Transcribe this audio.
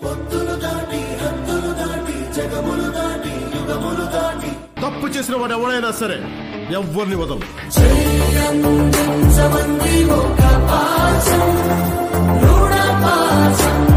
తప్పు చేసిన వాడు ఎవరైనా సరే ఎవరిని వదలు. చెయ్యందించమంది ఒక పాశం, రుణ పాశం.